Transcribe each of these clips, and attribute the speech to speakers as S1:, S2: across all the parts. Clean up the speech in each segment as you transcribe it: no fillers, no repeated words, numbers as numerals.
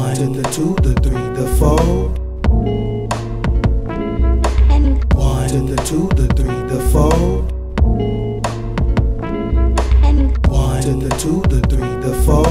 S1: 1 to the 2, the 3, the 4. 1 to the 2, the 3, the 4. 1 to the 2, the 3, the 4.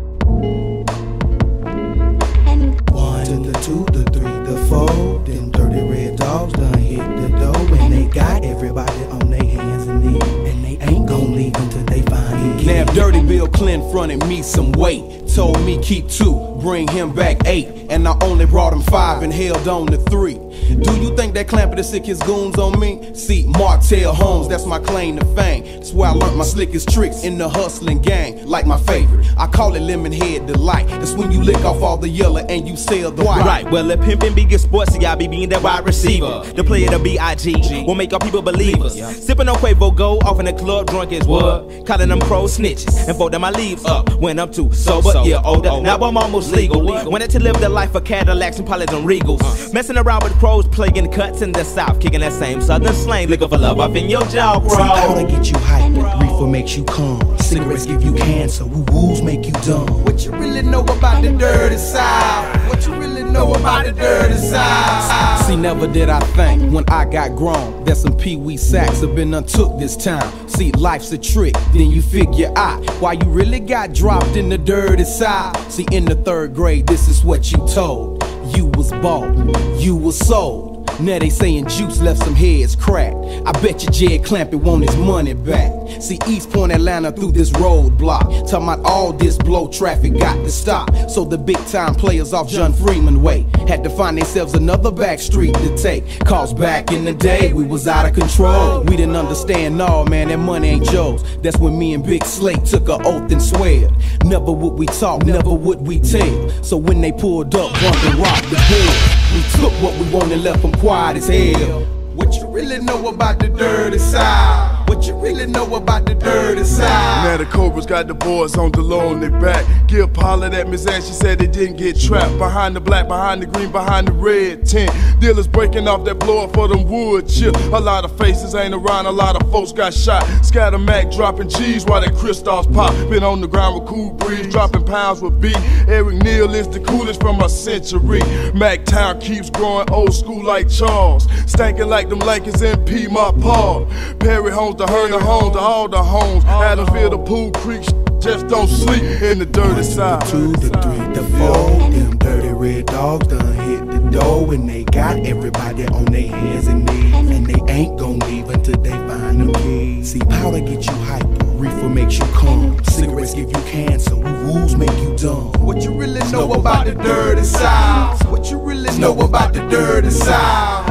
S1: 1 to the 2, the 3, the 4. Them dirty red dogs done hit the door, and they got everybody on their hands and knees, and they ain't gon' leave until they find him.
S2: Now if Dirty Bill Clinton fronted me some weight, told me keep 2, bring him back 8, and I only brought him 5 and held on to 3. Do you think that Clamper the sick his goons on me? See, Martell Holmes, that's my claim to fame. That's where I learned my slickest tricks in the hustling gang. Like my favorite, I call it lemon head delight. That's when you lick off all the yellow and you sell the white.
S3: Right, well, if pimpin' be good sports, see, I be being that wide receiver. The player, the B.I.G. will make all people believers. Sippin' on Quavo Gold, off in the club, drunk as wood. Calling them crows snitches and folding my leaves up when I'm too sober, yeah, older. Now I'm almost legal. Wanted to live the life of Cadillacs and Pollys and Regals. Messing around with crows, playing cuts in the South, kicking that same southern slang, looking for love up in your jaw, bro.
S1: See, powder get you hyper, reefer makes you calm, cigarettes give you cancer, woo-woos make you dumb.
S2: What you really know about the dirty South? What you really know about the dirty South? See, never did I think when I got grown that some pee-wee sacks have been untook this time. See, life's a trick, then you figure out why you really got dropped in the dirty South. See, in the 3rd grade, this is what you told. You was bought, you was sold. Now they saying Juice left some heads cracked. I bet you Jed Clampett want his money back. See, East Point Atlanta through this roadblock, talking about all this blow traffic got to stop. So the big time players off John Freeman way had to find themselves another back street to take. Cause back in the day we was out of control. We didn't understand, no man, that money ain't yours. That's when me and Big Slate took an oath and swear never would we talk, never would we tell. So when they pulled up, bumped and rocked the bed, we took what we wanted and left them quiet as hell. What you really know about the dirty South? What you really know about the dirty South?
S4: Now the Cobras got the boys on the low on their back. Give Paula that Miss Ann, she said they didn't get trapped. Behind the black, behind the green, behind the red tent. Dealers breaking off that blower for them wood chip. A lot of faces ain't around, a lot of folks got shot. Scatter Mac dropping cheese while that Crystals pop. Been on the ground with Cool Breeze, dropping pounds with B. Eric Neal is the coolest from a century. Mac Town keeps growing old school like Charles. Stankin' like them Lakers in Piedmont Park. Perry Homes, the Herner Homes, to all the homes. Adamsville, the Pool Creek, just don't sleep in the dirty South.
S1: 1 to the 2, the 3, the 4. Them dirty red dogs done hit the door, and they got everybody on their hands and knees, and they ain't gon' leave until they find them keys. See, powder get you hyper, reefer makes you calm, cigarettes give you cancer, woo-woos make you dumb.
S2: What you really know about the dirty South? What you really know about the dirty South?